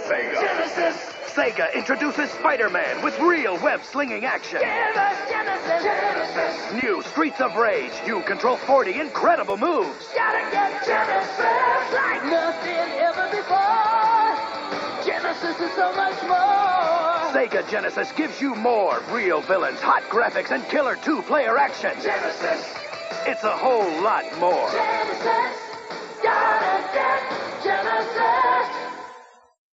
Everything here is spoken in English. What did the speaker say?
Sega. Genesis. Sega introduces Spider-Man with real web-slinging action. Give us Genesis. Genesis. New Streets of Rage. You control 40 incredible moves. Gotta get Genesis like nothing ever before. Genesis is so much more. Sega Genesis gives you more real villains, hot graphics, and killer two-player action. Genesis. It's a whole lot more. Genesis. Gotta get Genesis.